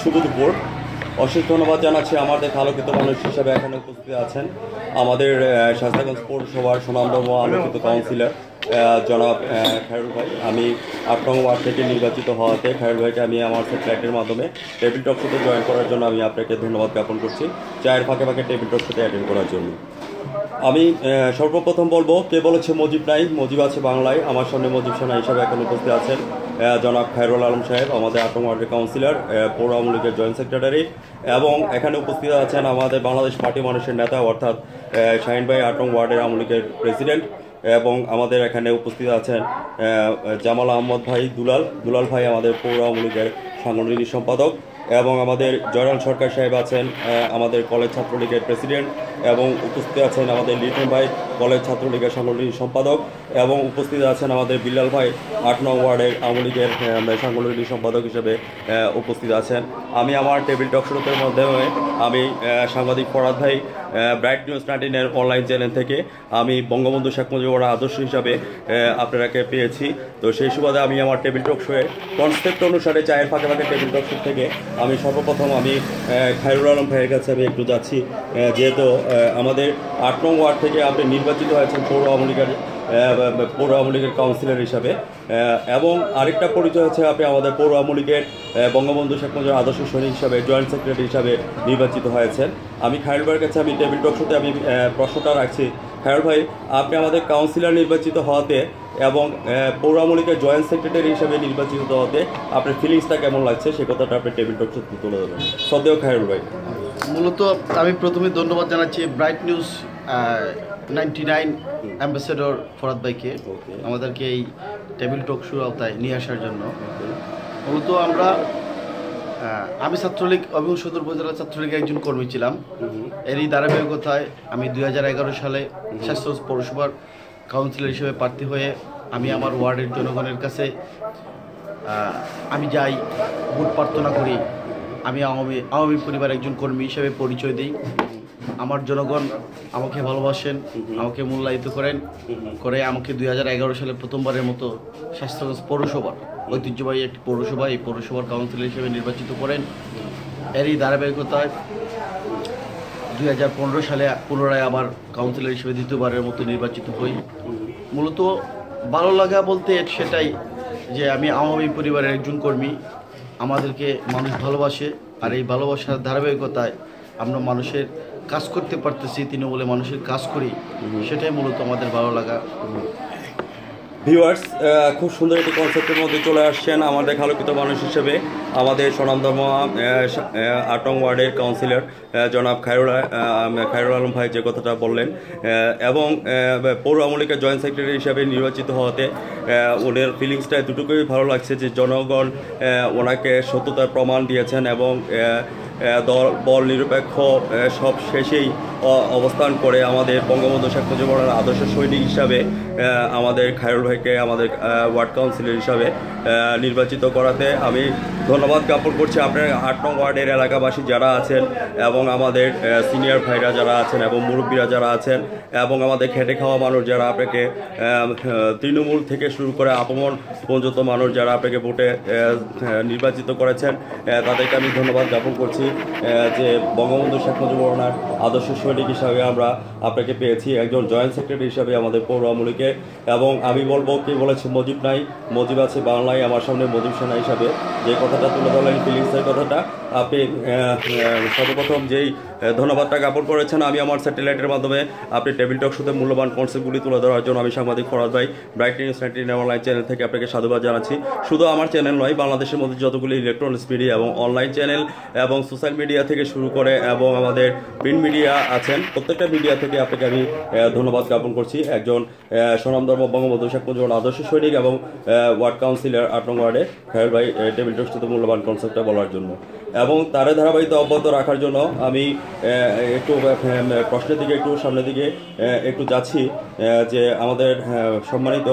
শুভ দুপুর। অশেষ ধন্যবাদ জানাচ্ছি আমাদের আলোকিত মানুষ হিসেবে এখানে উপস্থিত আছেন আমাদের শাস্তাগঞ্জ পৌরসভার সুনামধন্য আলোকিত কাউন্সিলর জনাব খায়রুল ভাই। আমি ৮ নং ওয়ার্ড থেকে নির্বাচিত হওয়াতে খায়রুল ভাইকে আমি আমার স্যাটেলাইটের মাধ্যমে টেবিল টক শোতে জয়েন করার জন্য আমি আপনাকে ধন্যবাদ জ্ঞাপন করছি, চায়ের ফাঁকে ফাঁকে টেবিল টক শোতে অ্যাটেন্ড করার জন্য। আমি সর্বপ্রথম বলবো, কে বলেছে মজিব নাই, মজিব আছে বাংলায়। আমার সামনে মজিব সেনা হিসাবে এখন উপস্থিত আছেন জনাব খায়রুল আলম সাহেব, আমাদের ৮ নং ওয়ার্ডের কাউন্সিলর, পৌর আওয়ামী লীগের জয়েন্ট সেক্রেটারি, এবং এখানে উপস্থিত আছেন আমাদের বাংলাদেশ পার্টি মানুষের নেতা অর্থাৎ শাহিন ভাই ৮ নং ওয়ার্ডের আওয়ামী লীগের প্রেসিডেন্ট, এবং আমাদের এখানে উপস্থিত আছেন জামাল আহমদ ভাই দুলাল ভাই আমাদের পৌর আওয়ামী লীগের সাংগঠনিক সম্পাদক, এবং আমাদের জয়রাল সরকার সাহেব আছেন আমাদের কলেজ ছাত্রলীগের প্রেসিডেন্ট, এবং উপস্থিত আছেন আমাদের লিটন ভাই কলেজ ছাত্রলীগের সাংগঠনিক সম্পাদক, এবং উপস্থিত আছেন আমাদের বিল্লাল ভাই ৮ নং ওয়ার্ডের আওয়ামী লীগের সাংগঠনিক সম্পাদক হিসেবে উপস্থিত আছেন। আমি আমার টেবিল টক শোর মাধ্যমে আমি সাংবাদিক ফরহাদ ভাই ব্রাইট নিউজ 19 অনলাইন চ্যানেল থেকে আমি বঙ্গবন্ধু শেখ মুজিবুর আদর্শ হিসাবে আপনারাকে পেয়েছি। তো সেই সুবাদে আমি আমার টেবিল টক শোয়ে কনসেপ্ট অনুসারে চায়ের ফাঁকে ফাঁকে টেবিল টক শো থেকে আমি সর্বপ্রথম আমি খায়রুল আলম ভাইয়ের কাছে আমি একটু যাচ্ছি, যেহেতু আমাদের ৮ নং ওয়ার্ড থেকে আপনি নির্বাচিত হয়েছেন পৌর আওয়ামী লীগের কাউন্সিলর হিসাবে, এবং আরেকটা পরিচয় হচ্ছে আপনি আমাদের পৌর আওয়ামী লীগের বঙ্গবন্ধু শেখ মুজিবুর আদর্শ সৈনিক হিসাবে জয়েন্ট সেক্রেটারি হিসাবে নির্বাচিত হয়েছেন। আমি খায়রুল ভাইয়ের কাছে আমি টেবিল টক শোতে আমি প্রশ্নটা রাখছি, খায়রুল ভাই আপনি আমাদের কাউন্সিলর নির্বাচিত হওয়াতে এবং পৌর আওয়ামী লীগের জয়েন্ট সেক্রেটারি হিসেবে নির্বাচিত হওয়াতে আপনার ফিলিংসটা কেমন লাগছে সে কথাটা আপনি টেবিল টক শোতে তুলে দেবেন। সদেও খায়রুল ভাই। মূলত আমি প্রথমে ধন্যবাদ জানাচ্ছি ব্রাইট নিউজ 99 অ্যাম্বাসেডর ফরহাদ ভাইকে আমাদেরকে এই টেবিল টক শোর আওতায় নিয়ে আসার জন্য। মূলত আমি ছাত্রলীগ এবং সদর উপজেলা ছাত্রলীগের একজন কর্মী ছিলাম। এরই ধারাবাহিকতায় আমি 2011 সালে শাস্তাগঞ্জ পৌরসভার কাউন্সিলর হিসেবে প্রার্থী হয়ে আমি আমার ওয়ার্ডের জনগণের কাছে আমি যাই, ভোট প্রার্থনা করি। আমি আওয়ামী পরিবারের একজন কর্মী হিসেবে পরিচয় দিই। আমার জনগণ আমাকে ভালোবাসেন, আমাকে মূল্যায়িত করে আমাকে 2011 সালে প্রথমবারের মতো শাস্তাগঞ্জ পৌরসভার ঐতিহ্যবাহী একটি পৌরসভা, এই পৌরসভার কাউন্সিলর হিসেবে নির্বাচিত করেন। এরই ধারাবাহিকতায় 2015 সালে পুনরায় আবার কাউন্সিলর হিসেবে দ্বিতীয়বারের মতো নির্বাচিত হই। মূলত ভালো লাগা বলতে সেটাই যে আমি আওয়ামী পরিবারের একজন কর্মী, আমাদেরকে মানুষ ভালোবাসে, আর এই ভালোবাসার ধারাবাহিকতায় আমরা মানুষের কাজ করতে পারতেছি, তৃণমূলে মানুষের কাজ করি, সেটাই মূলত আমাদের ভালো লাগা। ভিউয়ার্স, খুব সুন্দর একটি কনসেপ্টের মধ্যে চলে আসছেন আমাদের আলোকিত মানুষ হিসেবে আমাদের স্বনামধন্য ৮ নং ওয়ার্ডের কাউন্সিলর জনাব খায়রুল আলম ভাই যে কথাটা বললেন, এবং পৌর আওয়ামী লীগের জয়েন্ট সেক্রেটারি হিসাবে নির্বাচিত হওয়াতে ওদের ফিলিংসটা এতটুকুই ভালো লাগছে যে জনগণ ওনাকে সত্যতার প্রমাণ দিয়েছেন, এবং বল নিরপেক্ষ সব শেষেই অবস্থান করে আমাদের বঙ্গবন্ধু শেখ মুজিবুর আদর্শ সৈনিক হিসাবে আমাদের খায়রুল ভাইকে আমাদের ওয়ার্ড কাউন্সিলর হিসাবে নির্বাচিত করাতে আমি ধন্যবাদ জ্ঞাপন করছি। আপনার ৮ নং ওয়ার্ডের এলাকাবাসী যারা আছেন, এবং আমাদের সিনিয়র ভাইরা যারা আছেন, এবং মুরব্বীরা যারা আছেন, এবং আমাদের খেটে খাওয়া মানুষ যারা আপনাকে তৃণমূল থেকে শুরু করে আপমন পর্যন্ত মানুষ যারা আপনাকে ভোটে নির্বাচিত করেছেন, তাদেরকে আমি ধন্যবাদ জ্ঞাপন করছি যে বঙ্গবন্ধু শেখ মুজিবুর আদর্শ সৈনিক হিসাবে আমরা আপনাকে পেয়েছি, একজন জয়েন্ট সেক্রেটারি হিসাবে আমাদের পৌর আওয়ামী লীগের। এবং আমি বলবো, কে বলেছে মজিব নাই, মজিব আছে বাংলায়। আমার সামনে মজিব সেনা হিসাবে যে কথাটা তুলে ধরলেন, ফিলিংসের কথাটা আপনি সর্বপ্রথম যেই ধন্যবাদটা জ্ঞাপন করেছেন, আমি আমার স্যাটেলাইটের মাধ্যমে আপনি টেবিল টক শোতে মূল্যবান কনসেপ্টগুলি তুলে ধরার জন্য আমি সাংবাদিক ফরহাদ ভাই ব্রাইট নিউজ 19 অনলাইন চ্যানেল থেকে আপনাকে সাধুবাদ জানাচ্ছি। শুধু আমার চ্যানেল নয়, বাংলাদেশের মধ্যে যতগুলি ইলেকট্রনিক্স মিডিয়া এবং অনলাইন চ্যানেল এবং সোশ্যাল মিডিয়া থেকে শুরু করে এবং আমাদের প্রিন্ট মিডিয়া আছেন, প্রত্যেকটা মিডিয়া থেকে আপনাকে আমি ধন্যবাদ জ্ঞাপন করছি। একজন স্বনামধন্য বঙ্গবন্ধু শেখ মুজিবুর আদর্শ সৈনিক এবং ওয়ার্ড কাউন্সিলর ৮ নং ওয়ার্ডে খায়রুল ভাই টেবিল টক শোতে মূল্যবান কনসেপ্টটা বলার জন্য এবং তার ধারাবাহিকতা অব্যাহত রাখার জন্য আমি একটু প্রশ্নের দিকে একটু সামনের দিকে একটু যাচ্ছি যে আমাদের সম্মানিত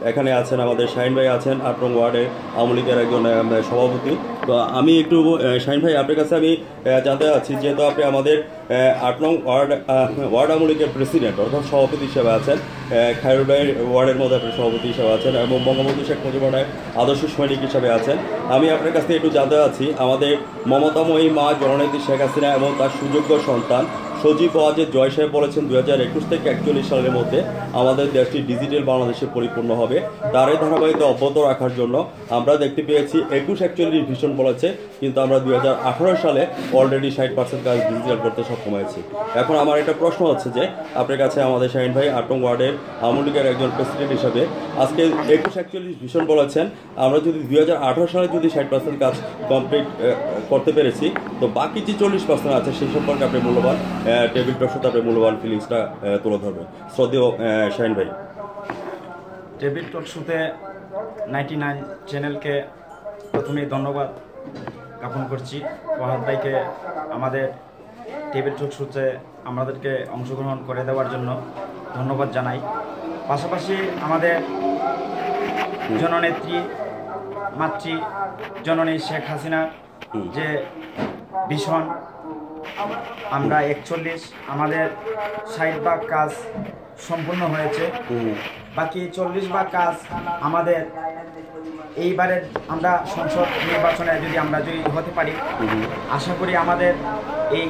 এখানে আছেন আমাদের শাহিন ভাই আছেন 8 নং ওয়ার্ডের আওয়ামী লীগের একজন সভাপতি। তো আমি একটু শাহিন ভাই আপনার কাছে আমি জানতে চাচ্ছি, যেহেতু আপনি আমাদের 8 নং ওয়ার্ড আওয়ামী লীগের প্রেসিডেন্ট অর্থাৎ সভাপতি হিসেবে আছেন, খায়রুল ভাইয়ের ওয়ার্ডের মধ্যে আপনি সভাপতি হিসেবে আছেন এবং বঙ্গবন্ধু শেখ মুজিবুর রহমানের আদর্শ সৈনিক হিসেবে আছেন। আমি আপনার কাছ থেকে একটু জানতে চাচ্ছি, আমাদের মমতাময়ী মা জননেত্রী শেখ হাসিনা এবং তার সুযোগ্য সন্তান সজীব ওয়াজেদ জয় সাহেব বলেছেন 2021 থেকে 41 সালের মধ্যে আমাদের দেশটি ডিজিটাল বাংলাদেশে পরিপূর্ণ হবে। তার এই ধারাবাহিকতা অব্যাহত রাখার জন্য আমরা দেখতে পেয়েছি 21-41 ভিশন বলেছে, কিন্তু আমরা 2018 সালে অলরেডি 60% কাজ ডিজিটাল করতে সক্ষম হয়েছি। এখন আমার একটা প্রশ্ন হচ্ছে যে আপনার কাছে আমাদের শাহিন ভাই 8 নং ওয়ার্ডের আওয়ামী লীগের একজন প্রেসিডেন্ট হিসাবে আজকে 21-41 ভিশন বলেছেন, আমরা যদি 2018 সালে যদি 60% কাজ কমপ্লিট করতে পেরেছি, তো বাকি যে 40% আছে সেই সম্পর্কে আপনি মূল্যবান টেবিল টক শোতে আপনি মূল্যবান ফিলিংসটা তুলে ধরবেন। শ্রদ্ধেয় শাহিন ভাই। টেবিল টক শোতে 99 চ্যানেলকে প্রথমেই ধন্যবাদ জ্ঞাপন করছি। ফরহাদ ভাইকে আমাদের টেবিল টক শোতে আমাদেরকে অংশগ্রহণ করে দেওয়ার জন্য ধন্যবাদ জানাই। পাশাপাশি আমাদের জননেত্রী মাতৃ জননী শেখ হাসিনা যে ভীষণ আমরা 41 আমাদের 60 কাজ সম্পূর্ণ হয়েছে, বাকি 40 কাজ আমাদের এইবারের আমরা সংসদ নির্বাচনে যদি হতে পারি, আশা করি আমাদের এই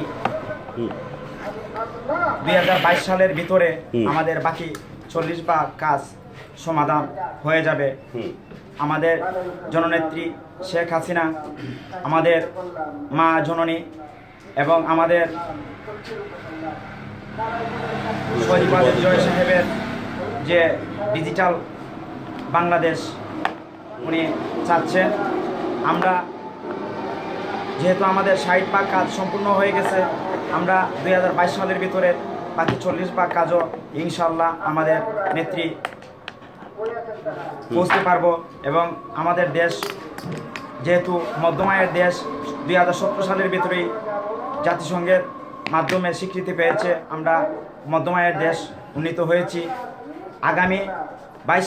2022 সালের ভিতরে আমাদের বাকি 40 কাজ সমাধান হয়ে যাবে। আমাদের জননেত্রী শেখ হাসিনা, আমাদের মা জননী এবং আমাদের সজীব ওয়াজেদ জয় সাহেবের যে ডিজিটাল বাংলাদেশ উনি চাচ্ছেন, আমরা যেহেতু আমাদের 60 কাজ সম্পূর্ণ হয়ে গেছে, আমরা 2022 সালের ভিতরে বাকি 40 কাজও ইনশাল্লাহ আমাদের নেত্রী পৌঁছতে পারবো। এবং আমাদের দেশ যেহেতু মধ্যমায়ের দেশ, 2017 সালের ভিতরেই জাতিসংঘের মাধ্যমে স্বীকৃতি পেয়েছে আমরা মধ্যমায়ের দেশ উন্নীত হয়েছি। আগামী 2022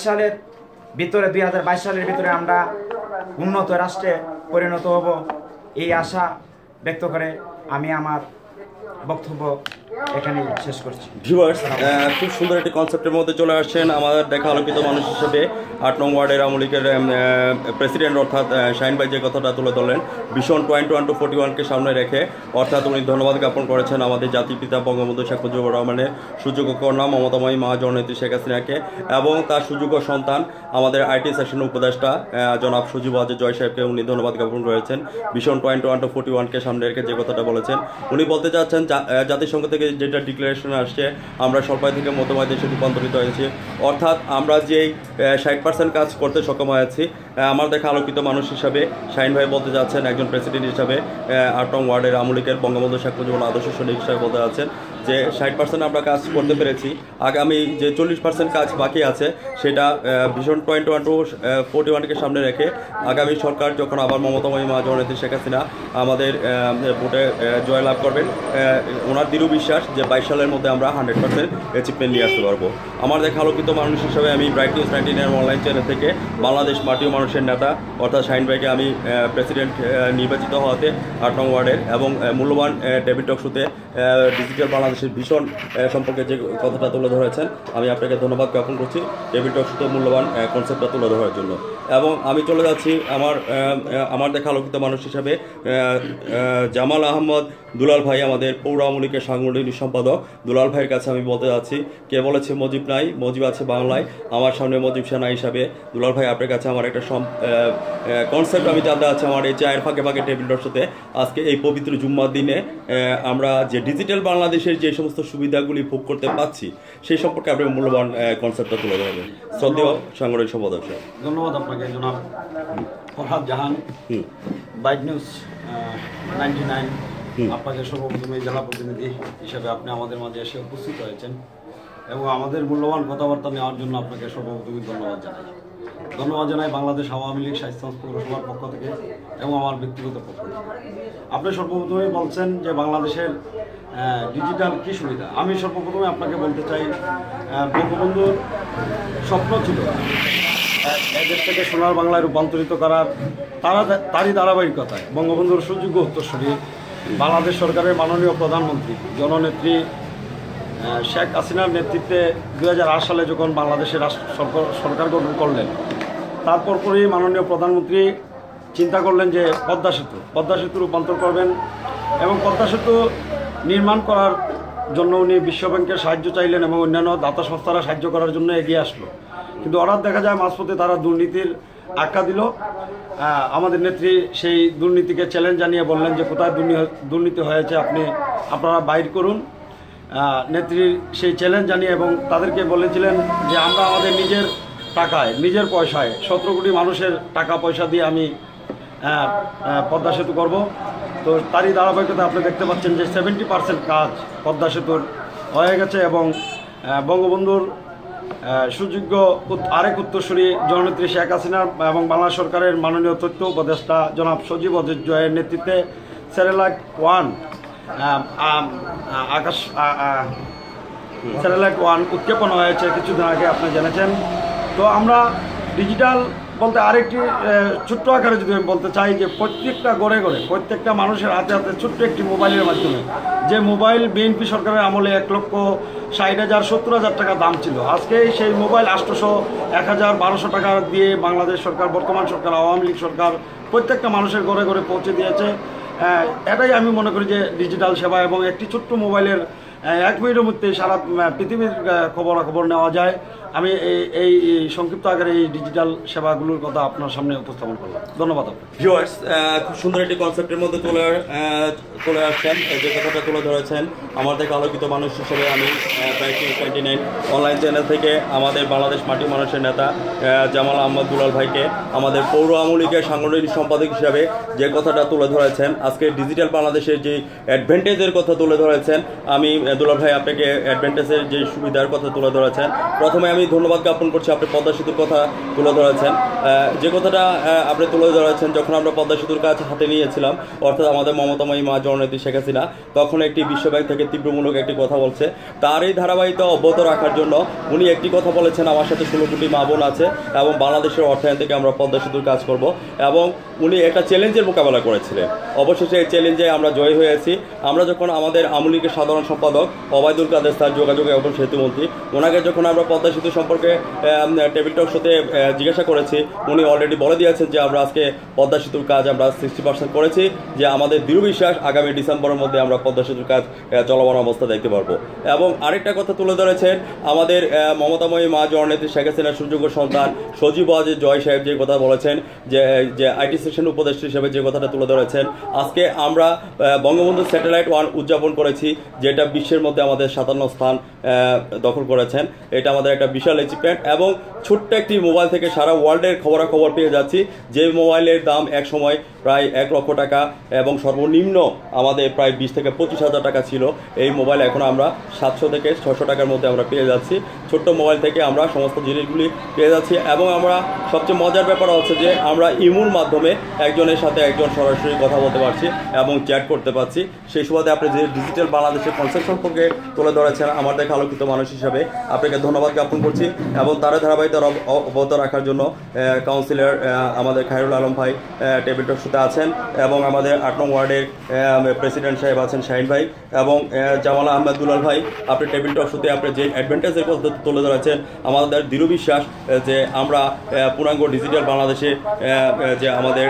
সালের ভিতরে আমরা উন্নত রাষ্ট্রে পরিণত হব, এই আশা ব্যক্ত করে আমি আমার বক্তব্য এখানে শেষ করছি। ভিউয়ার্স, খুব সুন্দর একটি কনসেপ্টের মধ্যে চলে আসছেন আমাদের দেখা আলোকিত মানুষ হিসেবে 8 নং ওয়ার্ডের আওয়ামী লীগের প্রেসিডেন্ট অর্থাৎ শাহিন ভাই যে কথাটা তুলে ধরলেন, ভিশন 2021-41কে সামনে রেখে, অর্থাৎ উনি ধন্যবাদ জ্ঞাপন করেছেন আমাদের জাতির পিতা বঙ্গবন্ধু শেখ মুজিবুর রহমানের সুযোগ্য কন্যা মমতাময়ী মা জননেত্রী শেখ হাসিনাকে এবং তার সুযোগ্য সন্তান আমাদের আইটি সেকশন উপদেষ্টা জনাব সজীব ওয়াজেদ জয় সাহেবকে উনি ধন্যবাদ জ্ঞাপন করেছেন। ভিশন 2021-41কে সামনে রেখে যে কথাটা বলেছেন, উনি বলতে চাচ্ছেন জাতিসংঘ থেকে যেটা ডিক্লারেশন আসছে, আমরা স্বল্পায় থেকে মধ্যমায় দেশে রূপান্তরিত হয়েছি, অর্থাৎ আমরা যেই 60% কাজ করতে সক্ষম হয়েছি। আমার দেখা আলোকিত মানুষ হিসাবে শাহিন ভাই বলতে যাচ্ছেন, একজন প্রেসিডেন্ট হিসাবে 8 নং ওয়ার্ডের আওয়ামী লীগের বঙ্গবন্ধু শেখ মুজিবুর আদর্শ সৈনিক হিসাবে বলতে যাচ্ছেন যে 60% আমরা কাজ করতে পেরেছি, আগামী যে 40% কাজ বাকি আছে সেটা ভিশন 2021-41কে সামনে রেখে আগামী সরকার যখন আবার মমতাময়ী মা জননেত্রী শেখ হাসিনা আমাদের ভোটে জয়লাভ করবেন, ওনার দৃঢ় বিশ্বাস যে 22 সালের মধ্যে আমরা 100% অ্যাচিভমেন্ট নিয়ে আসতে পারবো। আমার দেখা আলোকিত মানুষ হিসাবে আমি ব্রাইট নিউজ 99 অনলাইন চ্যানেল থেকে বাংলাদেশ মাটি ও মানুষের নেতা অর্থাৎ শাহিন ভাইকে আমি প্রেসিডেন্ট নির্বাচিত হওয়াতে 8 নং ওয়ার্ডের এবং মূল্যবান টেবিল টক শোতে ডিজিটাল বাংলাদেশের ভীষণ সম্পর্কে যে কথাটা তুলে ধরেছেন, আমি আপনাকে ধন্যবাদ জ্ঞাপন করছি টেবিল টক শোতে মূল্যবান কনসেপ্টটা তুলে ধরার জন্য। এবং আমি চলে যাচ্ছি আমার দেখা আলোকিত মানুষ হিসাবে জামাল আহমদ দুলাল ভাই, আমাদের পৌর আওয়ামী লীগের সাংগঠনিক সম্পাদক দুলাল ভাইয়ের কাছে আমি বলতে যাচ্ছি, কে বলেছে মজিব নাই, মজিব আছে বাংলায়, আমার সামনে মজিব সেনা হিসাবে দুলাল ভাই আপনার কাছে আমার একটা কনসেপ্ট আমি জানতে চাচ্ছি। আমার এই চায়ের ফাঁকে ফাঁকে টেবিল টক শোতে আজকে এই পবিত্র জুম্মার দিনে আমরা যে ডিজিটাল বাংলাদেশের যে সমস্ত সুবিধাগুলি ভোগ করতে পাচ্ছি সেই সম্পর্কে আপনি মূল্যবান কনসেপ্টটা তুলে ধরবেন। শ্রদ্ধেয় সাংগঠনিক সম্পাদক স্যার। ধন্যবাদ আপনাকে জনাব ফরহাদ জাহান। ব্রাইট নিউজ 99 আপনাকে সর্বপ্রথমে জেলা প্রতিনিধি হিসেবে আপনি আমাদের মাঝে এসে উপস্থিত হয়েছেন এবং আমাদের মূল্যবান কথাবার্তা নেওয়ার জন্য আপনাকে সর্বপ্রথমে ধন্যবাদ জানাই বাংলাদেশ আওয়ামী লীগ শাইস্তাগঞ্জ পৌরসভার পক্ষ থেকে এবং আমার ব্যক্তিগত পক্ষ থেকে। আপনি সর্বপ্রথমে বলছেন যে বাংলাদেশের ডিজিটাল কী সুবিধা। আমি সর্বপ্রথমে আপনাকে বলতে চাই, বঙ্গবন্ধুর স্বপ্ন ছিল এদেশ থেকে সোনার বাংলায় রূপান্তরিত করার তারই ধারাবাহিকতায় বঙ্গবন্ধুর সুযোগ্য উত্তরসূরি বাংলাদেশ সরকারের মাননীয় প্রধানমন্ত্রী জননেত্রী শেখ হাসিনার নেতৃত্বে 2008 সালে যখন বাংলাদেশের সরকার গঠন করলেন, তারপর পরেই মাননীয় প্রধানমন্ত্রী চিন্তা করলেন যে পদ্মা সেতু রূপান্তর করবেন এবং পদ্মা সেতু নির্মাণ করার জন্য উনি বিশ্বব্যাংকের সাহায্য চাইলেন এবং অন্যান্য দাতা সংস্থারা সাহায্য করার জন্য এগিয়ে আসলো। কিন্তু হঠাৎ দেখা যায় মাঝপথে তারা দুর্নীতির আখ্যা দিল। আমাদের নেত্রী সেই দুর্নীতিকে চ্যালেঞ্জ জানিয়ে বললেন যে কোথায় দুর্নীতি হয়েছে আপনারা বাইর করুন। নেত্রীর সেই চ্যালেঞ্জ জানিয়ে এবং তাদেরকে বলেছিলেন যে আমরা আমাদের নিজের টাকায় নিজের পয়সায় 17 কোটি মানুষের টাকা পয়সা দিয়ে আমি পদ্মা সেতু করব। তো তারই ধারাবাহিকতা আপনি দেখতে পাচ্ছেন যে 70% কাজ পদ্মা সেতুর হয়ে গেছে এবং বঙ্গবন্ধুর সুযোগ্য আরেক উত্তরসূরি জননেত্রী শেখ হাসিনা এবং বাংলাদেশ সরকারের মাননীয় তথ্য উপদেষ্টা জনাব সজীব অজিত জয়ের নেতৃত্বে স্যাটেলাইট 1 উৎক্ষেপণ হয়েছে কিছুদিন আগে, আপনি জেনেছেন। তো আমরা ডিজিটাল বলতে আরেকটি ছোট্ট আকারে যদি আমি বলতে চাই যে প্রত্যেকটা ঘরে ঘরে প্রত্যেকটা মানুষের হাতে হাতে ছোট্ট একটি মোবাইলের মাধ্যমে, যে মোবাইল বিএনপি সরকারের আমলে 1,60,000 70,000 টাকা দাম ছিল, আজকে সেই মোবাইল 800 1000 1200 টাকা দিয়ে বাংলাদেশ সরকার, বর্তমান সরকার, আওয়ামী লীগ সরকার প্রত্যেকটা মানুষের ঘরে ঘরে পৌঁছে দিয়েছে। এটাই আমি মনে করি যে ডিজিটাল সেবা এবং একটি ছোট্ট মোবাইলের 1 মিনিটের মধ্যে সারা পৃথিবীর খবরাখবর নেওয়া যায়। আমি এই সংক্ষিপ্ত আকারে এই ডিজিটাল সেবাগুলোর কথা আপনার সামনে উপস্থাপন করলাম। ধন্যবাদ। ভিউয়ার্স, খুব সুন্দর একটি কনসেপ্টের মধ্যে চলে আসছেন, যে কথাটা তুলে ধরেছেন। আমার থেকে আলোকিত মানুষ হিসেবে আমি প্রায় 29 অনলাইন চ্যানেল থেকে আমাদের বাংলাদেশ মাটির মানুষের নেতা জামাল আহমদ দুলাল ভাইকে আমাদের পৌর আওয়ামী লীগের সাংগঠনিক সম্পাদক হিসাবে যে কথাটা তুলে ধরেছেন, আজকে ডিজিটাল বাংলাদেশের যে অ্যাডভান্টেজের কথা তুলে ধরেছেন, আমি দুলাল ভাই আপনাকে অ্যাডভান্টেজের যে সুবিধার কথা তুলে ধরেছেন। প্রথমে আমি ধন্যবাদ জ্ঞাপন করছি, আপনি পদ্মা সেতুর কথা তুলে ধরেছেন। যে কথাটা আপনি তুলে ধরেছেন, যখন আমরা পদ্মা সেতুর কাজ হাতে নিয়েছিলাম, অর্থাৎ আমাদের মমতাময়ী মা জননেত্রী শেখ হাসিনা তখন একটি বিশ্বব্যাংক থেকে তীব্রমূলক একটি কথা বলছে, তার এই ধারাবাহিকতা অব্যাহত রাখার জন্য উনি একটি কথা বলেছেন, আমার সাথে 16 কোটি মা বোন আছে এবং বাংলাদেশের অর্থায়ন থেকে আমরা পদ্মা সেতুর কাজ করব। এবং উনি একটা চ্যালেঞ্জের মোকাবেলা করেছিলেন। অবশেষে এই চ্যালেঞ্জে আমরা জয় হয়েছি। আমরা যখন আমাদের আওয়ামী লীগের সাধারণ সম্পাদক ওবায়দুল কাদের স্যার, যোগাযোগ এবং সেতুমন্ত্রী, ওনাকে যখন আমরা পদ্মা সেতু সম্পর্কে টেবিল টক শোতে জিজ্ঞাসা করেছি, উনি অলরেডি বলে দিয়েছেন যে আমরা আজকে পদ্মা সেতুর কাজ আমরা 60% করেছি, যে আমাদের দৃঢ় বিশ্বাস আগামী ডিসেম্বরের মধ্যে আমরা পদ্মা সেতুর কাজ চলমান অবস্থা দেখতে পারবো। এবং আরেকটা কথা তুলে ধরেছেন, আমাদের মমতাময়ী মা জননেত্রী শেখ হাসিনার সুযোগ্য সন্তান সজীব অজিত জয় সাহেব যে কথা বলেছেন, যে আইটি সেকশন উপদেষ্টা হিসেবে যে কথাটা তুলে ধরেছেন, আজকে আমরা বঙ্গবন্ধু স্যাটেলাইট 1 উদযাপন করেছি, যেটা বিশ্বের মধ্যে আমাদের 57 স্থান দখল করেছেন। এটা আমাদের একটা বিশাল অ্যাচিভমেন্ট এবং ছোট্ট একটি মোবাইল থেকে সারা ওয়ার্ল্ডের খবরাখবর পেয়ে যাচ্ছি, যে মোবাইলের দাম এক সময় প্রায় 1 লক্ষ টাকা এবং সর্বনিম্ন আমাদের প্রায় 20 থেকে 25,000 টাকা ছিল। এই মোবাইল এখন আমরা 700 থেকে 600 টাকার মধ্যে আমরা পেয়ে যাচ্ছি। ছোট্ট মোবাইল থেকে আমরা সমস্ত জিনিসগুলি পেয়ে যাচ্ছি এবং আমরা সবচেয়ে মজার ব্যাপার হচ্ছে যে আমরা ইমুর মাধ্যমে একজনের সাথে একজন সরাসরি কথা বলতে পারছি এবং চ্যাট করতে পারছি। সেই সুবাদে আপনি যে ডিজিটাল বাংলাদেশের কনসেপ্ট সম্পর্কে তুলে ধরেছেন, আমার দেখা আলোকিত মানুষ হিসাবে আপনাকে ধন্যবাদ জ্ঞাপন করছি। এবং তারা ধারাবাহিকতা অব্যাহত রাখার জন্য কাউন্সিলর আমাদের খায়রুল আলম ভাই টেবিল টক শোতে আছেন এবং আমাদের 8 নং ওয়ার্ডের প্রেসিডেন্ট সাহেব আছেন শাহিন ভাই এবং জামাল আহমেদ দুলাল ভাই, আপনি টেবিল টক শোতে আপনি যে অ্যাডভান্টেজের কথা তুলে ধরেছেন, আমাদের দৃঢ় বিশ্বাস যে আমরা পূর্ণাঙ্গ ডিজিটাল বাংলাদেশে যে আমাদের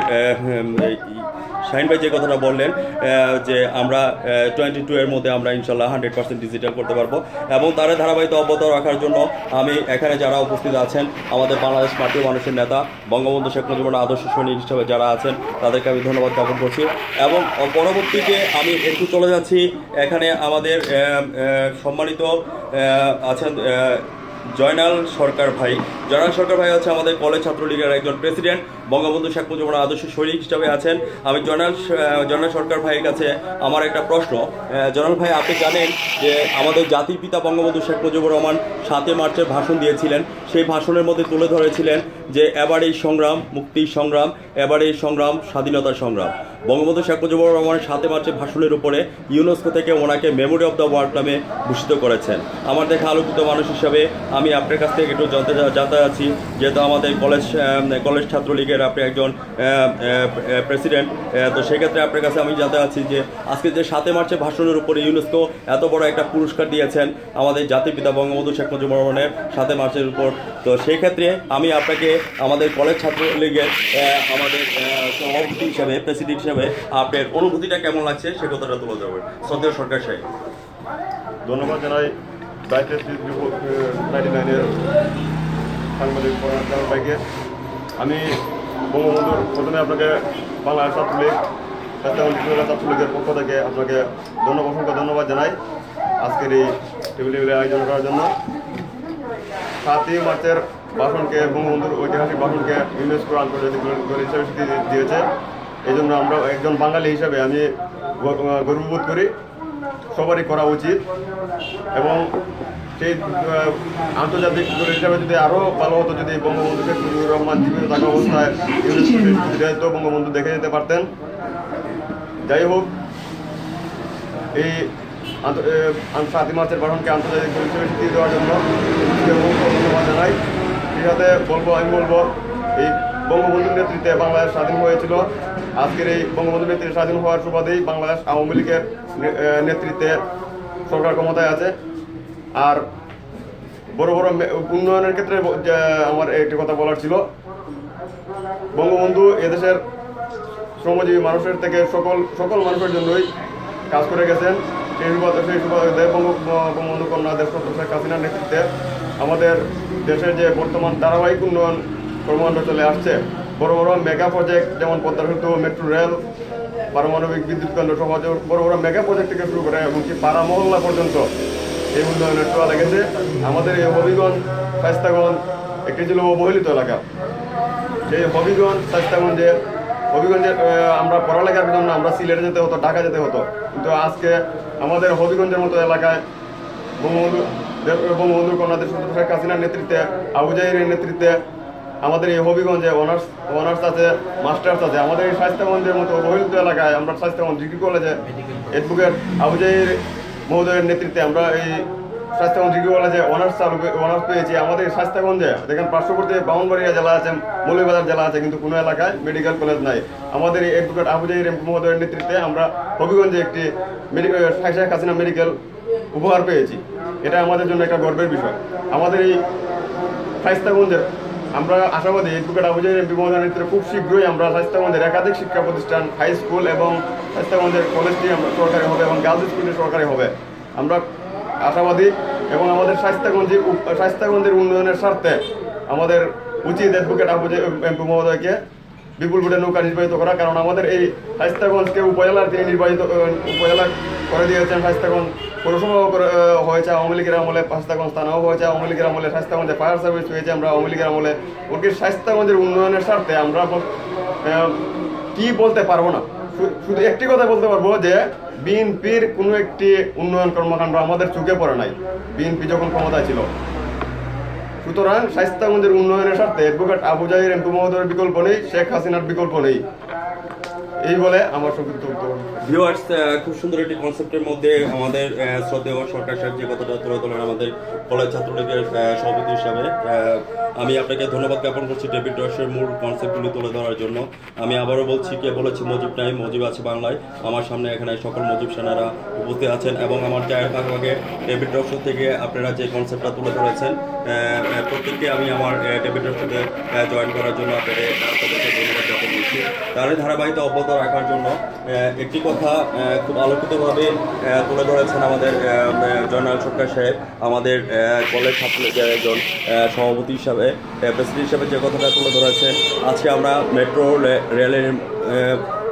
শাহিন ভাই যে কথাটা বললেন যে আমরা 22 এর মধ্যে আমরা ইনশাল্লাহ 100% ডিজিটাল করতে পারবো। এবং তার ধারাবাহিকতা অব্যাহত রাখার জন্য আমি এখানে যারা উপস্থিত আছেন, আমাদের বাংলাদেশ মাটির মানুষের নেতা বঙ্গবন্ধু শেখ মুজিবুর আদর্শ সৈনিক হিসেবে যারা আছেন, তাদেরকে আমি ধন্যবাদ জ্ঞাপন করছি। এবং পরবর্তীতে আমি একটু চলে যাচ্ছি, এখানে আমাদের সম্মানিত আছেন জয়নাল সরকার ভাই। জয়নাল সরকার ভাই হচ্ছে আমাদের কলেজ ছাত্রলীগের একজন প্রেসিডেন্ট বঙ্গবন্ধু শেখ মুজিবুর আদর্শ শরীর হিসাবে আছেন। আমি জয়নাল সরকার ভাইয়ের কাছে আমার একটা প্রশ্ন। জয়নাল ভাই, আপনি জানেন যে আমাদের জাতির পিতা বঙ্গবন্ধু শেখ মুজিবুর রহমান 7 মার্চের ভাষণ দিয়েছিলেন। সেই ভাষণের মধ্যে তুলে ধরেছিলেন যে এবার এই সংগ্রাম মুক্তির সংগ্রাম, এবার এই সংগ্রাম স্বাধীনতার সংগ্রাম। বঙ্গবন্ধু শেখ মুজিবুর রহমান 7 মার্চের ভাষণের উপরে ইউনেস্কো থেকে ওনাকে মেমোরি অফ দ্য ওয়ার্ল্ড নামে ভূষিত করেছেন। আমার দেখা আলোকিত মানুষ হিসাবে আমি আপনার কাছ থেকে একটু জানতে চাচ্ছি, যেহেতু আমাদের কলেজ ছাত্রলীগের আপনি একজন প্রেসিডেন্ট, তো সেক্ষেত্রে আপনার কাছে আমি জানতে চাচ্ছি যে আজকে যে 7 মার্চের ভাষণের উপরে ইউনেস্কো এত বড় একটা পুরস্কার দিয়েছেন আমাদের জাতির পিতা বঙ্গবন্ধু শেখ মুজিবুর রহমানের 7 মার্চের উপর, তো সেই ক্ষেত্রে আমি আপনাকে আমাদের কলেজ ছাত্রলীগের আমাদের সভাপতি হিসাবে, প্রেসিডেন্ট হিসাবে আপনার অনুভূতিটা কেমন লাগছে সে কথাটা তুলে ধরবেন। শ্রদ্ধেয় সরকার সাহেব। ধন্যবাদ জানাই 99-এর সাংবাদিক ভাইকে। আমি বঙ্গবন্ধুর প্রথমে আপনাকে বাংলাদেশ ছাত্রলীগ ছাত্রলীগের পক্ষ থেকে আপনাকে অসংখ্য ধন্যবাদ জানাই আজকের এই টেবিলে আয়োজন করার জন্য। 7 মার্চের ভাষণকে, বঙ্গবন্ধুর ঐতিহাসিক ভাষণকে ইউনেস্কো আন্তর্জাতিক দল হিসেবে স্বীকৃতি দিয়েছে। এই জন্য আমরা একজন বাঙালি হিসাবে আমি গর্ববোধ করি। সবারই করা উচিত এবং সেই আন্তর্জাতিক দল হিসাবে যদি আরও ভালো হতো, যদি বঙ্গবন্ধু শেখ মুজিবুর রহমান জীবিত থাকা অবস্থায় ইউনেস্কো বঙ্গবন্ধু দেখে যেতে পারতেন। যাই হোক, এই 7 মার্চের ভাষণকে আন্তর্জাতিক দল হিসেবে স্বীকৃতি দেওয়ার জন্য ধন্যবাদ জানাই। সেই সাথে আমি বলবো এই বঙ্গবন্ধুর নেতৃত্বে বাংলাদেশ স্বাধীন হয়েছিল। আজকের এই বঙ্গবন্ধুর নেতৃত্বে স্বাধীন হওয়ার সুবাদেই বাংলাদেশ আওয়ামী লীগের নেতৃত্বে সরকার ক্ষমতায় আছে। আর বড় বড় উন্নয়নের ক্ষেত্রে আমার একটি কথা বলার ছিল। বঙ্গবন্ধু এদেশের শ্রমজীবী মানুষের থেকে সকল মানুষের জন্যই কাজ করে গেছেন। সেই সুবাদে বঙ্গবন্ধু কন্যা দেশরত্ন শেখ হাসিনার নেতৃত্বে আমাদের দেশের যে বর্তমান ধারাবাহিক উন্নয়ন কর্মকাণ্ড চলে আসছে, বড় বড় মেগা প্রজেক্ট যেমন পদ্মা সেতু, মেট্রো রেল, পারমাণবিক বিদ্যুৎ কেন্দ্র সহ বড় বড় মেগা প্রজেক্ট থেকে শুরু করে এমনকি পাড়া মহল্লা পর্যন্ত এই উন্নয়নের ছোঁয়া লেগেছে। আমাদের এই হবিগঞ্জ শায়েস্তাগঞ্জ একটি ছিল অবহেলিত এলাকা। সেই হবিগঞ্জ শায়েস্তাগঞ্জে আমরা পড়ালেখার জন্য আমরা সিলেটে যেতে হতো, ঢাকা যেতে হতো, কিন্তু আজকে আমাদের হবিগঞ্জের মতো এলাকায় বঙ্গবন্ধু কন্যা দেশরত্ন শেখ হাসিনার নেতৃত্বে, আবু জাহিরের নেতৃত্বে আমাদের এই হবিগঞ্জে অনার্স আছে, মাস্টার্স আছে। আমাদের এই শায়েস্তাগঞ্জের মতো অবহেলিত এলাকায় আমরা শায়েস্তাগঞ্জ ডিগ্রি কলেজে অ্যাডভোকেট আবু জাহির মহোদয়ের নেতৃত্বে আমরা এই শায়েস্তাগঞ্জ ডিগ্রি কলেজে অনার্স পেয়েছি। আমাদের শায়েস্তাগঞ্জে দেখেন পার্শ্ববর্তী ব্রাহ্মণবাড়িয়া জেলা আছে, মৌলভীবাজার জেলা আছে, কিন্তু কোনো এলাকায় মেডিকেল কলেজ নাই। আমাদের এই অ্যাডভোকেট আবু জাহির মহোদয়ের নেতৃত্বে আমরা হবিগঞ্জে একটি শেখ হাসিনা মেডিকেল উপহার পেয়েছি। এটা আমাদের জন্য একটা গর্বের বিষয়। আমাদের এই শায়েস্তাগঞ্জের আমরা আশাবাদী অ্যাডভোকেট আবু জাহির মহোদয়ের নেতৃত্বে খুব শীঘ্রই আমরা শায়েস্তাগঞ্জের একাধিক শিক্ষা প্রতিষ্ঠান, হাই স্কুল এবং শায়েস্তাগঞ্জের কলেজটি আমরা সরকারি হবে এবং গার্লস স্কুলটি সরকারি হবে, আমরা আশাবাদী। এবং আমাদের শায়েস্তাগঞ্জের উন্নয়নের স্বার্থে আমাদের উচিত অ্যাডভোকেট আবু জাহির মহোদয়কে বিপুল ভোটে নৌকা নির্বাচিত করা। কারণ আমাদের এই শায়েস্তাগঞ্জকে উপজেলার তিনি উপজেলা করে দিয়েছেন। শায়েস্তাগঞ্জ পৌরসভা হয়েছে আওয়ামী লীগের আমলে, শায়েস্তাগঞ্জ থানাও হয়েছে আওয়ামী লীগের আমলে, শায়েস্তাগঞ্জে ফায়ার সার্ভিস হয়েছে আমরা আওয়ামী লীগের আমলে। ওকে শায়েস্তাগঞ্জের উন্নয়নের স্বার্থে আমরা কি বলতে পারবো না, শুধু একটি কথা বলতে পারবো যে বিএনপির কোনো একটি উন্নয়ন কর্মকাণ্ড আমাদের চোখে পড়ে নাই বিএনপি যখন ক্ষমতায় ছিল। সুতরাং শায়েস্তাগঞ্জের উন্নয়নের স্বার্থে অ্যাডভোকেট আবু জাহির মহোদয়ের বিকল্প নেই, শেখ হাসিনার বিকল্প নেই। এই বলে আমার সংক্ষিপ্ত উত্তর। ভিউয়ার্স, খুব সুন্দর একটি কনসেপ্টের মধ্যে আমাদের শ্রদ্ধেয় সরকার সাহেব যে কথাটা তুলে ধরেন আমাদের কলেজ ছাত্রলীগের সভাপতি হিসাবে, আমি আপনাকে ধন্যবাদ জ্ঞাপন করছি ডেভিড রসের মূল কনসেপ্টগুলি তুলে ধরার জন্য। আমি আবারও বলছি, কে বলেছি মজিব নাই, মজিব আছে বাংলায়। আমার সামনে এখানে সকল মজিব সেনারা উপস্থিত আছেন এবং আমার চায়ের ভাগে ডেভিড রসের থেকে আপনারা যে কনসেপ্টটা তুলে ধরেছেন, প্রত্যেককে আমি আমার ডেভিড রসের জয়েন করার জন্য আপনাদেরকে ধন্যবাদ জ্ঞাপন করছি। তার ধারাবাহিকতা অব্যাহত রাখার জন্য একটি কথা খুব আলোকিতভাবে তুলে ধরেছেন আমাদের জয়নাল সরকার সাহেব, আমাদের কলেজ ছাত্রলীগের একজন সভাপতি হিসাবে, প্রেসিডেন্ট হিসাবে যে কথাটা তুলে ধরেছেন। আজকে আমরা মেট্রো রেলের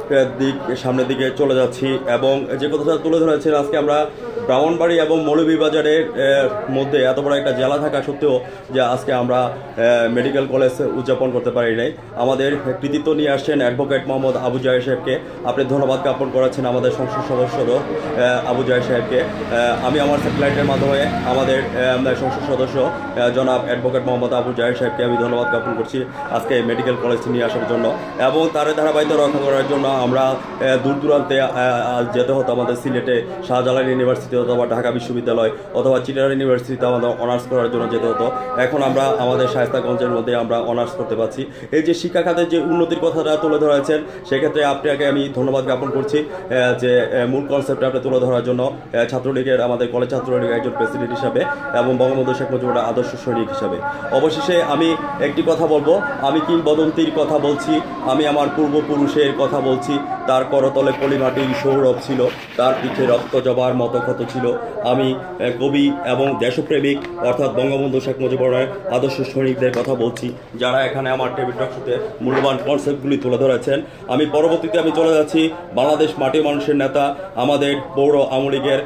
সামনের দিকে চলে যাচ্ছি। এবং যে কথাটা তুলে ধরেছেন, আজকে আমরা ব্রাহ্মণবাড়ি এবং মৌলভীবাজারের মধ্যে এত বড় একটা জেলা থাকা সত্ত্বেও যে আজকে আমরা মেডিকেল কলেজ উদযাপন করতে পারি নাই। আমাদের কৃতিত্ব নিয়ে আসছেন অ্যাডভোকেট মোহাম্মদ আবু জাহের সাহেবকে। আপনি ধন্যবাদ জ্ঞাপন করেছেন আমাদের সংসদ সদস্য আবু জাহের সাহেবকে। আমি আমার স্যাটেলাইটের মাধ্যমে আমাদের সংসদ সদস্য জনাব অ্যাডভোকেট মোহাম্মদ আবু জাহের সাহেবকে আমি ধন্যবাদ জ্ঞাপন করছি আজকে মেডিকেল কলেজ নিয়ে আসার জন্য। এবং তার ধারাবাহিকতা রক্ষা করার জন্য আমরা দূর দূরান্তে যেতে হতো, আমাদের সিলেটে শাহজালাল ইউনিভার্সিটি অথবা ঢাকা বিশ্ববিদ্যালয় অথবা চিটাগাং ইউনিভার্সিটিতে আমাদের অনার্স করার জন্য যেতে হতো। এখন আমরা আমাদের শায়েস্তাগঞ্জের মধ্যে আমরা অনার্স করতে পারছি। এই যে শিক্ষা খাতের যে উন্নতির কথাটা তুলে ধরেছেন, সেক্ষেত্রে আপনাকে আমি ধন্যবাদ জ্ঞাপন করছি যে মূল কনসেপ্ট আপনি তুলে ধরার জন্য, ছাত্রলীগের আমাদের কলেজ ছাত্রলীগের একজন প্রেসিডেন্ট হিসাবে এবং বঙ্গবন্ধু শেখ মুজিবুর আদর্শ সৈনিক হিসাবে। অবশেষে আমি একটি কথা বলবো, আমি কিংবদন্তির কথা বলছি, আমি আমার পূর্বপুরুষের কথা বলছি। তার করতলে পলিমাটির সৌরভ ছিল, তার পিঠে রক্ত জবার মতো ক্ষত ছিল। আমি কবি এবং দেশপ্রেমিক অর্থাৎ বঙ্গবন্ধু শেখ মুজিবুর আদর্শ সৈনিকদের কথা বলছি, যারা এখানে আমার টেবিল টক শোতে মূল্যবান কনসেপ্টগুলি তুলে ধরেছেন। আমি পরবর্তীতে আমি চলে যাচ্ছি বাংলাদেশ মাটি মানুষের নেতা, আমাদের পৌর আওয়ামী লীগের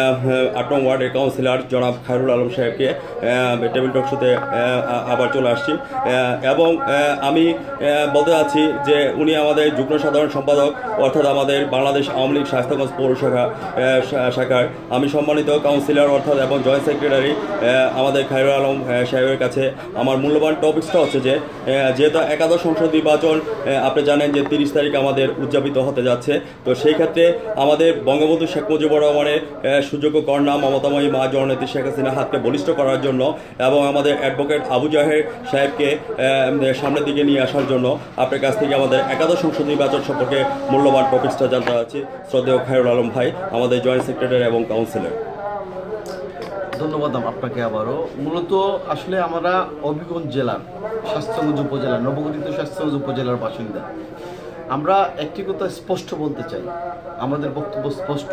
৮ নং ওয়ার্ডের কাউন্সিলর জনাব খায়রুল আলম সাহেবকে টেবিল টক শোতে আবার চলে আসছি। এবং আমি বলতে চাচ্ছি যে উনি আমাদের যুগ্ম সাধারণ সম্পাদক অর্থাৎ আমাদের বাংলাদেশ আওয়ামী লীগ শায়েস্তাগঞ্জ পৌর শাখার আমি সম্মানিত কাউন্সিলর অর্থাৎ এবং জয়েন্ট সেক্রেটারি আমাদের খায়রুল আলম সাহেবের কাছে আমার মূল্যবান টপিকসটা হচ্ছে যে যেহেতু একাদশ সংসদ নির্বাচন আপনি জানেন যে 30 তারিখ আমাদের উদযাপিত হতে যাচ্ছে। তো সেই ক্ষেত্রে আমাদের বঙ্গবন্ধু শেখ মুজিবুর রহমানের সুযোগ্য কন্যা মমতাময়ী মা জননেত্রী শেখ হাসিনার হাতকে বলিষ্ঠ করার জন্য এবং আমাদের অ্যাডভোকেট আবু জাহের সাহেবকে সামনের দিকে নিয়ে আসার জন্য আপনার কাছ থেকে আমাদের একাদশ সংসদ নির্বাচন সম্পর্কে মূল্যবান টপিকসটা জানতে চাচ্ছি। শ্রদ্ধেয় খায়রুল আলম ভাই, আমাদের জয়েন্ট সেক্রেটারি এবং কাউন্সিলর। ধন্যবাদ আপনাকে আবারও। মূলত আসলে আমরা হবিগঞ্জ জেলার শায়েস্তাগঞ্জ উপজেলার নবগঠিত শায়েস্তাগঞ্জ উপজেলার বাসিন্দা। আমরা একটি কথা স্পষ্ট বলতে চাই, আমাদের বক্তব্য স্পষ্ট,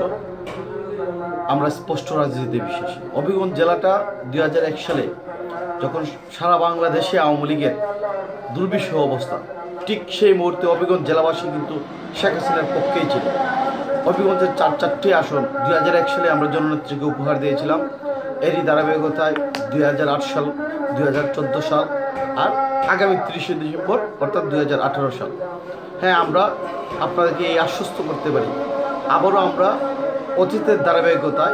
আমরা স্পষ্ট রাজনীতিতে বিশ্বাসী। হবিগঞ্জ জেলাটা 2001 সালে যখন সারা বাংলাদেশে আওয়ামী লীগের দুর্বিষহ অবস্থা, ঠিক সেই মুহূর্তে হবিগঞ্জ জেলাবাসী কিন্তু শেখ হাসিনার পক্ষেই ছিল। হবিগঞ্জের 4টি আসন 2001 সালে আমরা জননেত্রীকে উপহার দিয়েছিলাম। এরই ধারাবাহিকতায় 2008 সাল, 2014 সাল আর আগামী 30শে ডিসেম্বর অর্থাৎ 2018 সাল। হ্যাঁ, আমরা আপনাদেরকে এই আশ্বস্ত করতে পারি, আবারও আমরা অতীতের ধারাবাহিকতায়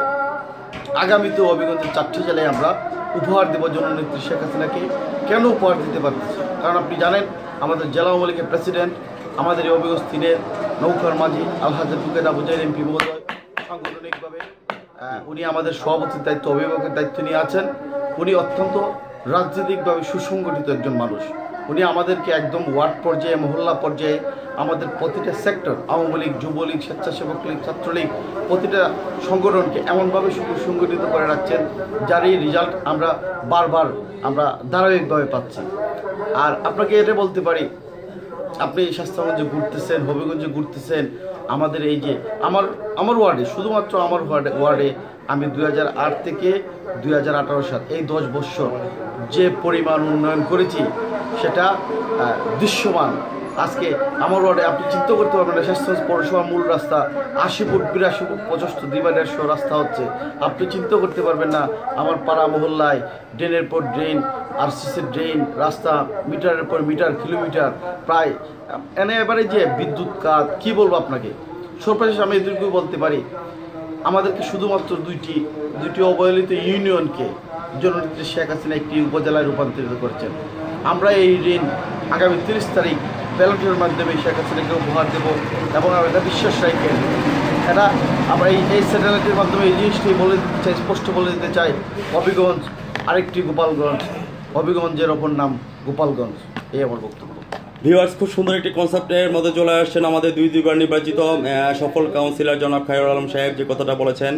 আগামীতেও হবিগঞ্জের 4টি জেলায় আমরা উপহার দেব জননেত্রী শেখ হাসিনাকে। কেন উপহার দিতে পারতেছি? কারণ আপনি জানেন আমাদের জেলা আওয়ামী লীগের প্রেসিডেন্ট, আমাদের এই হবিগঞ্জ 3-এর নৌকার মাঝি আলহাজ অ্যাডভোকেট আবু জাহের এমপি মহোদয় সাংগঠনিকভাবে উনি আমাদের সভাপতির দায়িত্ব, অভিভাবকের দায়িত্ব নিয়ে আছেন। উনি অত্যন্ত রাজনৈতিকভাবে সুসংগঠিত একজন মানুষ। উনি আমাদেরকে একদম ওয়ার্ড পর্যায়ে, মহল্লা পর্যায়ে আমাদের প্রতিটা সেক্টর, আওয়ামী লীগ, যুবলীগ, স্বেচ্ছাসেবক লীগ, ছাত্রলীগ, প্রতিটা সংগঠনকে এমনভাবে সুসংগঠিত করে রাখছেন যার এই রেজাল্ট আমরা বারবার ধারাবাহিকভাবে পাচ্ছি। আর আপনাকে এটা বলতে পারি, আপনি শায়েস্তাগঞ্জে ঘুরতেছেন, হবিগঞ্জে ঘুরতেছেন, আমাদের এই যে আমার ওয়ার্ডে, শুধুমাত্র আমার ওয়ার্ডে আমি 2008 থেকে 2018 সাল এই 10 বছর যে পরিমাণ উন্নয়ন করেছি সেটা দৃশ্যমান। আজকে আমার ওয়ার্ডে আপনি চিন্তা করতে পারবেন না, শায়েস্তাগঞ্জ পৌরসভার মূল রাস্তা 80 ফুট, 82 ফুট, 75, 2/150 রাস্তা হচ্ছে। আপনি চিন্তা করতে পারবেন না আমার পাড়া মহল্লায় ড্রেনের পর ড্রেন, আরসিসির ড্রেন, রাস্তা মিটারের পর মিটার, কিলোমিটার প্রায় এবারে যে বিদ্যুৎ কাট, কী বলবো আপনাকে। সর্বশেষ আমি এদেরকেও বলতে পারি, আমাদেরকে শুধুমাত্র দুইটি অবহেলিত ইউনিয়নকে জননেত্রী শেখ হাসিনা একটি উপজেলায় রূপান্তরিত করেছেন। আমরা এই ঋণ আগামী 30 তারিখ ব্যালটের মাধ্যমে শেখ হাসিনাকে উপহার দেব এবং আমরা এটা বিশ্বাস রাখি। এটা আমরা এই স্যাটেলাইটের মাধ্যমে এই জিনিসটি বলে দিতে চাই, স্পষ্ট বলে দিতে চাই, হবিগঞ্জ আরেকটি গোপালগঞ্জ, হবিগঞ্জের অপর নাম গোপালগঞ্জ। এই আমার বক্তব্য। ভিউয়ার্স, খুব সুন্দর একটি কনসেপ্টের মধ্যে চলে আসছেন আমাদের দুইবার নির্বাচিত সফল কাউন্সিলর জনাব খায়রুল আলম সাহেব যে কথাটা বলেছেন।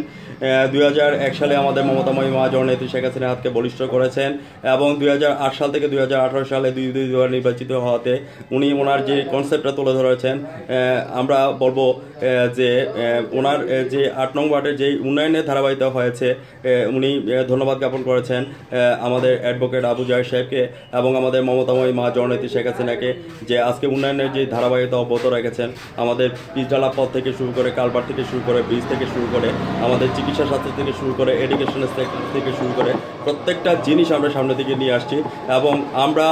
2001 সালে আমাদের মমতাময়ী মা জননেত্রী শেখ হাসিনার হাতকে বলিষ্ঠ করেছেন এবং 2008 সাল থেকে 2018 সালে দুইবার নির্বাচিত হওয়াতে উনি ওনার যে কনসেপ্টটা তুলে ধরেছেন, আমরা বলবো যে ওনার যে 8 নং ওয়ার্ডের যে উন্নয়নের ধারাবাহিকতা হয়েছে, উনি ধন্যবাদ জ্ঞাপন করেছেন আমাদের অ্যাডভোকেট আবু জাহের সাহেবকে এবং আমাদের মমতাময়ী মা জননেত্রী শেখ হাসিনাকে। যে আজকে উন্নয়নের যে ধারাবাহিকতা অব্যাহত রেখেছেন, আমাদের পিচঢালা পথ থেকে শুরু করে, কালভার্ট থেকে শুরু করে, ব্রিজ থেকে শুরু করে, আমাদের চিকিৎসা স্বাস্থ্য থেকে শুরু করে, এডুকেশনের সেক্টর থেকে শুরু করে প্রত্যেকটা জিনিস আমরা সামনে দিকে নিয়ে আসছি। এবং আমরা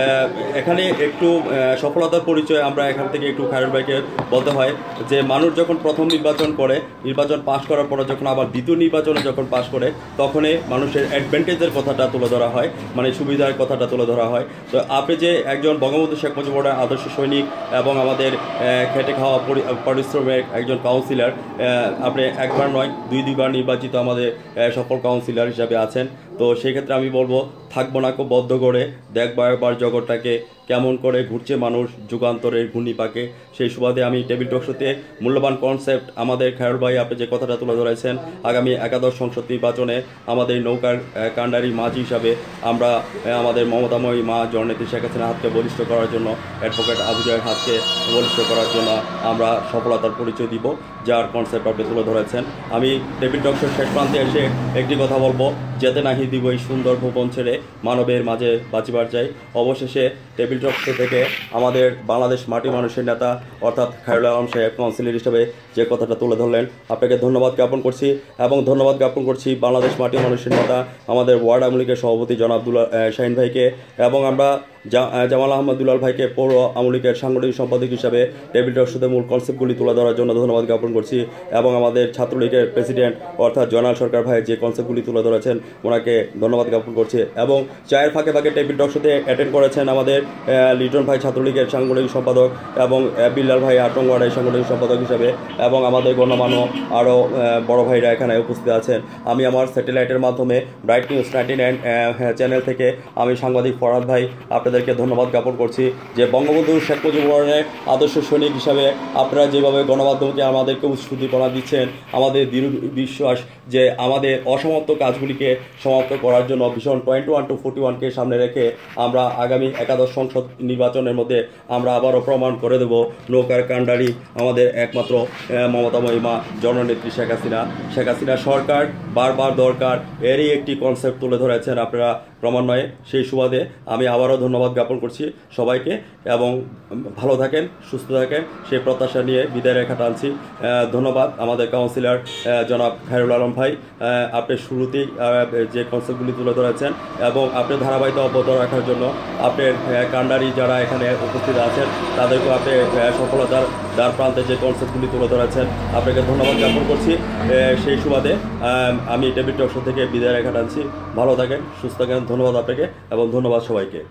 এখানে একটু সফলতার পরিচয় আমরা এখান থেকে একটু খায়রুল ভাইকে বলতে হয় যে মানুষ যখন প্রথম নির্বাচন করে, নির্বাচন পাশ করার পরে যখন আবার দ্বিতীয় নির্বাচনে যখন পাশ করে, তখনই মানুষের অ্যাডভান্টেজের কথাটা তুলে ধরা হয়, মানে সুবিধার কথাটা তুলে ধরা হয়। তো আপনি যে একজন বঙ্গবন্ধু শেখ মুজিবুর আদর্শ সৈনিক এবং আমাদের খেটে খাওয়া পরিশ্রমের একজন কাউন্সিলর, আপনি একবার নয় দুইবার নির্বাচিত আমাদের সফল কাউন্সিলর হিসাবে আছেন। তো সেই ক্ষেত্রে আমি বলবো থাকবো না কো বদ্ধ করে দেখবো একবার জগৎটাকে কেমন করে ঘুরছে মানুষ যুগান্তরের ঘূর্ণিপাকে। সেই সুবাদে আমি টেবিল টক শোতে মূল্যবান কনসেপ্ট আমাদের খায়রুল ভাই আপনি যে কথাটা তুলে ধরেছেন, আগামী একাদশ সংসদ নির্বাচনে আমাদের নৌকার কান্ডারি মাঝি হিসাবে আমরা আমাদের মমতাময়ী মা জননেত্রী শেখ হাসিনার হাতকে বলিষ্ঠ করার জন্য, অ্যাডভোকেট আবু জাহের হাতকে বলিষ্ঠ করার জন্য আমরা সফলতার পরিচয় দিব, যার কনসেপ্ট আপনি তুলে ধরেছেন। আমি টেবিল টক শোর শেষ প্রান্তে এসে একটি কথা বলবো, যেতে নাহি দিব এই সুন্দর ভুবন ছেড়ে, মানবের মাঝে বাঁচিবার চাই। অবশেষে টেবিল টক শো থেকে আমাদের বাংলাদেশ মাটি মানুষের নেতা অর্থাৎ খায়রুল আলম সাহেব কাউন্সিলর হিসেবে যে কথাটা তুলে ধরলেন, আপনাকে ধন্যবাদ জ্ঞাপন করছি। এবং ধন্যবাদ জ্ঞাপন করছি বাংলাদেশ মাটি মানুষের নেতা আমাদের ওয়ার্ড আওয়ামী লীগের সভাপতি জনাব শাহিন ভাইকে, এবং আমরা জামাল আহমদ দুলাল ভাইকে পৌর আওয়ামী লীগের সাংগঠনিক সম্পাদক হিসাবে টেবিল টক শোতে মূল কনসেপ্টগুলি তুলে ধরার জন্য ধন্যবাদ জ্ঞাপন করছি। এবং আমাদের ছাত্রলীগের প্রেসিডেন্ট অর্থাৎ জয়নাল সরকার ভাই যে কনসেপ্টগুলি তুলে ধরেছেন, ওনাকে ধন্যবাদ জ্ঞাপন করছি। এবং চায়ের ফাঁকে ফাঁকে টেবিল টক শোতে অ্যাটেন্ড করেছেন আমাদের লিটন ভাই ছাত্রলীগের সাংগঠনিক সম্পাদক, এবং বিল্লাল ভাই আটং ওয়ার্ডের সাংগঠনিক সম্পাদক হিসাবে, এবং আমাদের গণ্যমান্য আরও বড় ভাইরা এখানে উপস্থিত আছেন। আমি আমার স্যাটেলাইটের মাধ্যমে ব্রাইট নিউজ 99 চ্যানেল থেকে আমি সাংবাদিক ফরহাদ ভাই আপনাদেরকে ধন্যবাদ জ্ঞাপন করছি যে বঙ্গবন্ধু শেখ মুজিবুরের আদর্শ সৈনিক হিসাবে আপনারা যেভাবে গণমাধ্যমকে আমাদেরকে উৎসুদ্দীপনা দিচ্ছেন, আমাদের দৃঢ় বিশ্বাস যে আমাদের অসমাপ্ত কাজগুলিকে সমাপ্ত করার জন্য ভিশন 21 to 41কে সামনে রেখে আমরা আগামী একাদশ সংসদ নির্বাচনের মধ্যে আমরা আবারও প্রমাণ করে দেব নৌকার কান্ডারি আমাদের একমাত্র মমতাময়ী মা জননেত্রী শেখ হাসিনা সরকার বারবার দরকার, এরই একটি কনসেপ্ট তুলে ধরেছেন আপনারা ক্রমান্বয়ে। সেই সুবাদে আমি আবারও ধন্যবাদ জ্ঞাপন করছি সবাইকে, এবং ভালো থাকেন, সুস্থ থাকেন সেই প্রত্যাশা নিয়ে বিদায় রেখা টানছি। ধন্যবাদ আমাদের কাউন্সিলর জনাব খায়রুল আলম ভাই, আপনি শুরুতেই যে কনসেপ্টগুলি তুলে ধরেছেন এবং আপনি ধারাবাহিকতা অব্যাহত রাখার জন্য আপনার কান্ডারি যারা এখানে উপস্থিত আছেন তাদেরকেও আপনি সফলতার দ্বার প্রান্তে যে কনসেপ্টগুলি তুলে ধরেছেন, আপনাকে ধন্যবাদ জ্ঞাপন করছি। সেই সুবাদে আমি টেবিল টক শো থেকে বিদায় রেখা টানছি। ভালো থাকেন, সুস্থ থাকেন, ধন্যবাদ আপনাকে এবং ধন্যবাদ সবাইকে।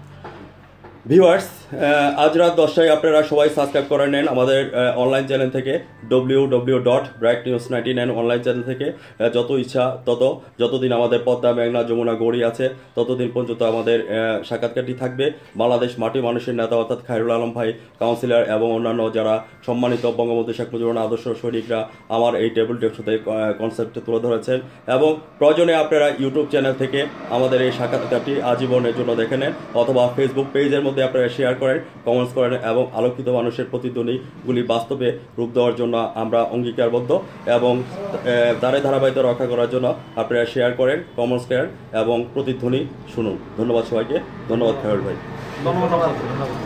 ভিউয়ার্স, আজ রাত 10টায় আপনারা সবাই সাবস্ক্রাইব করে নেন আমাদের অনলাইন চ্যানেল থেকে www.brightnews99 অনলাইন চ্যানেল থেকে। যত ইচ্ছা যতদিন আমাদের পদ্মা, মেঘনা, যমুনা, গৌরী আছে ততদিন পর্যন্ত আমাদের সাক্ষাৎকারটি থাকবে। বাংলাদেশ মাটি মানুষের নেতা অর্থাৎ খায়রুল আলম ভাই কাউন্সিলর এবং অন্যান্য যারা সম্মানিত বঙ্গবন্ধু শেখ মুজিবুর আদর্শ সৈনিকরা আমার এই টেবিল টক শোতে কনসেপ্টে তুলে ধরেছেন। এবং প্রয়োজনে আপনারা ইউটিউব চ্যানেল থেকে আমাদের এই সাক্ষাৎকারটি আজীবনের জন্য দেখে নেন, অথবা ফেসবুক পেজের মধ্যে আপনারা শেয়ার করেন, কমেন্টস করেন, এবং আলোকিত মানুষের প্রতিধ্বনিগুলি বাস্তবে রূপ দেওয়ার জন্য আমরা অঙ্গীকারবদ্ধ। এবং তারে ধারাবাহিকতা রক্ষা করার জন্য আপনারা শেয়ার করেন, কমেন্টস করেন এবং প্রতিধ্বনি শুনুন। ধন্যবাদ সবাইকে, ধন্যবাদ খায়রুল ভাই। ধন্যবাদ।